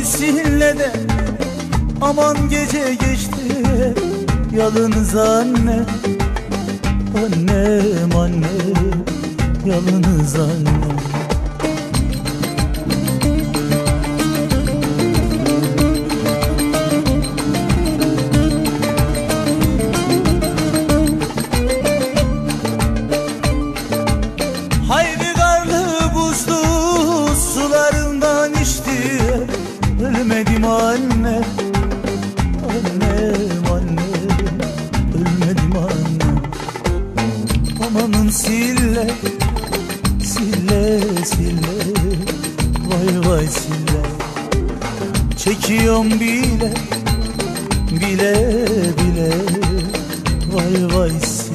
sevgisiyle de aman gece geçti yalnız anne. Annem annem yalnız annem. Haydi karlı buzlu sularından içti ölmedim anne. Annem annem ölmedim anne. Amanın sille sille sille vay vay sille. Çekiyorum bile bile bile vay vay sille.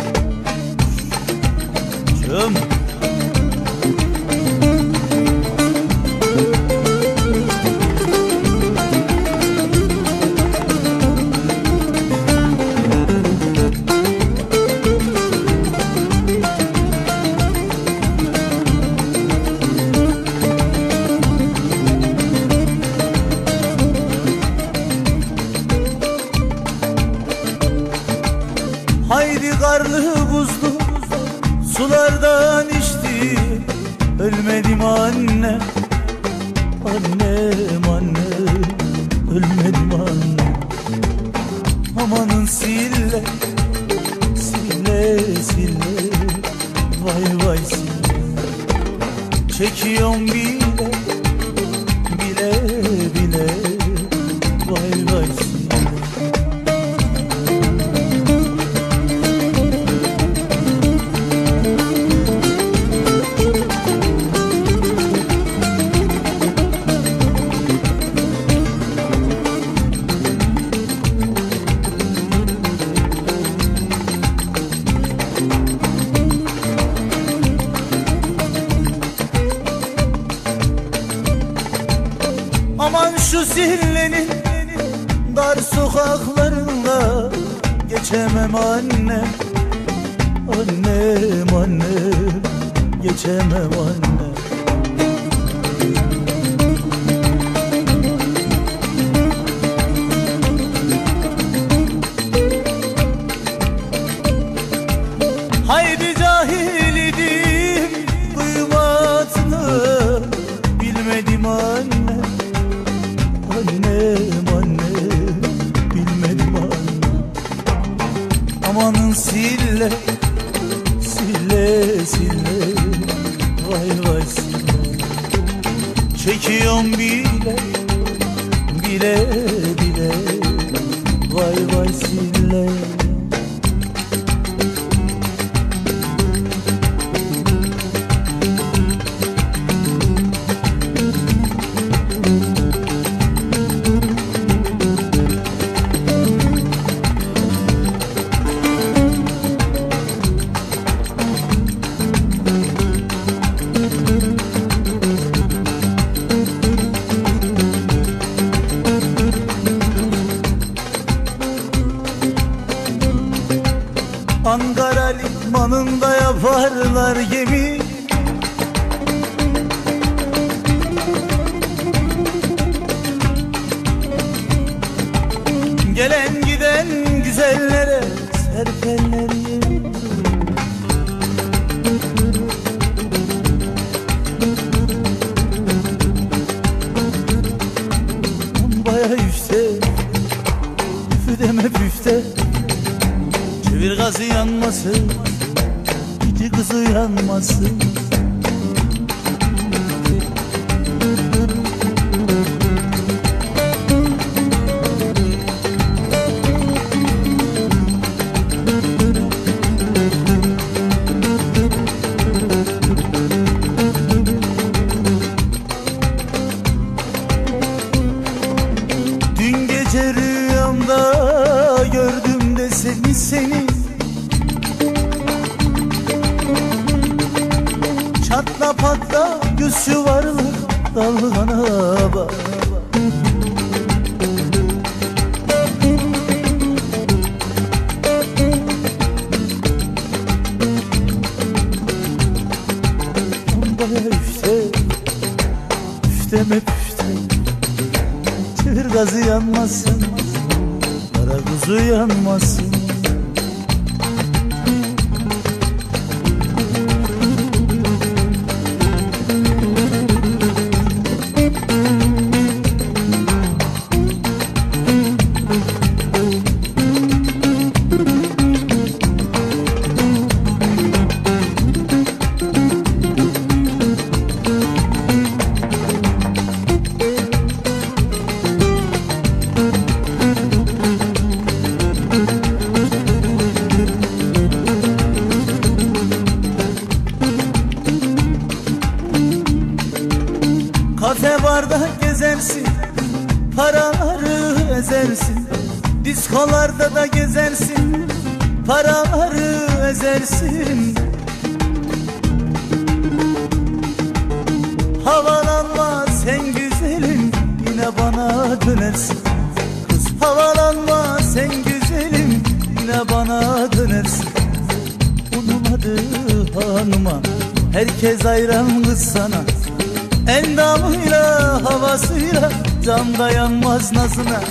Canım. Haydi karlı buzlu sulardan içti ölmedim anne. Annem annem ölmedim anne. Amanın sille sille sille vay vay sille. Çekiyorum bile bile bile vay vay sille. Aman şu zillenin dar sokaklarında geçemem anne. Annem annem geçemem anne. Haydi cahil idim kıymatını bilmedim anne. Annem annem bilmedim anne. Amanın sille sille sille vay vay sille. Çekiyorum bile bile bile vay vay sille. Ankara limanında yaparlar gemi. Gelen giden güzellere serperler yemi. Lambaya üfte, üfü deme püfte. Çevir gazı yanmasın, gidi kızı yanmasın. Dün gece rüyamda gördüm de seni. Çatla patla göz yuvarlı dalgana bak. Lambaya üfte, üfte me püfte. gazı yanmasın, kara kuzu yanmasın. Kafe barda gezersin, paraları ezersin. Diskolarda da gezersin, paraları ezersin. Havalanma sen güzelim, yine bana dönersin. Kız havalanma sen güzelim, yine bana dönersin. Onun adı hanıma, herkes hayran kız sana. Endamıyla havasıyla can dayanmaz nazına.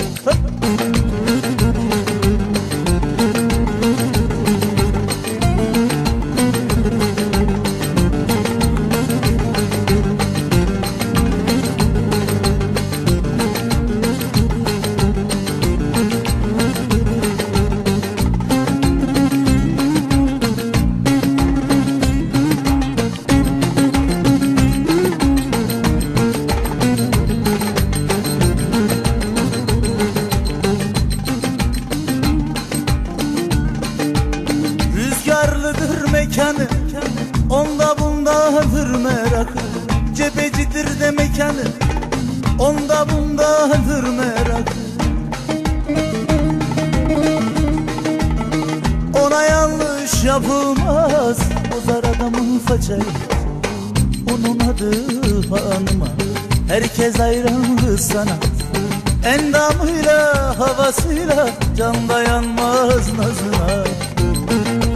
Rüzgarlıdır mekanı, onda bundadır merakı. Cebecidir de mekanı, onda bundadır merakı. Ona yanlış yapılmaz, bozar adamın façayı. Onun adı hanıma, herkes hayranlı sana. Endamıyla havasıyla can dayanmaz nazına.